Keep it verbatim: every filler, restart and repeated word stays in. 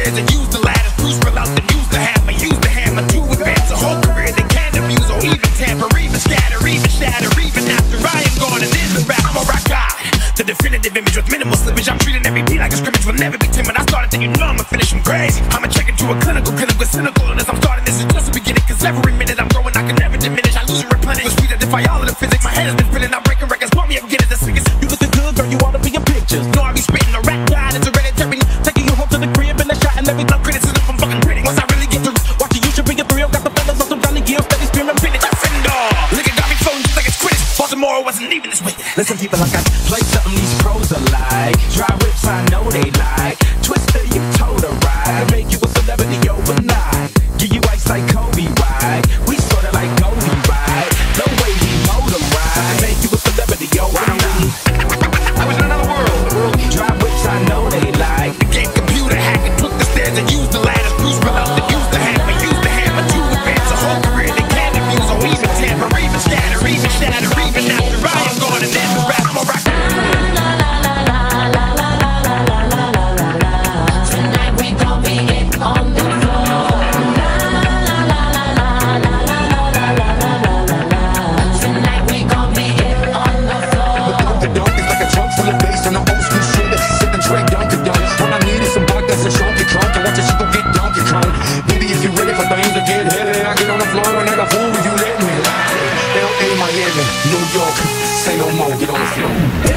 stairs and use the ladders. Bruce fell out the use the hammer, use the hammer to advance a whole career. They can't abuse or even tamper, even scatter, even shatter, even after I am gone. And this is rap, I'm a rock guy. The definitive image with minimal slippage. I'm treating every beat like a scrimmage. Will never be timid. I started thinking, you know I'ma finish him crazy. I'ma check into a clinical, clinical, cynical. And as I'm starting, this is just the beginning. Cause every minute I'm growing, I can never diminish. I lose and replenish. The speed that defy all of the physics. My head has been spinning. I'm breaking records. Want me up, get it, the sickest. You looking good, girl. You wanna be in pictures. Know I be spitting a rap guy. It's hereditary. Taking you home to the crib and a shot and every no criticism from fucking critics. Once I really get to watching you should be a thrill. Got the fellas on some Johnny Gill, steady screaming finish. Look at got me floating just like it's Quidditch. Baltimore wasn't even this way. Listen, people, like I play something these pros are like. Dry whips, I know they like. Twista, you told a ride. Make you a celebrity overnight. Give you ice like Kobe, right? We sorta like Goldie, right? The way we motorize. Make you a celebrity overnight. I was in another world. Dry whips, I know they like. The game computer hacking, took the stairs and used the ladders. Bruce fell out and used the hammer, used the hammer to advance a whole career. They can't abuse or even tamper, even scatter, even shatter, even after I am gone. And then the rap, I'm a rock. New York, say no more, get on the floor.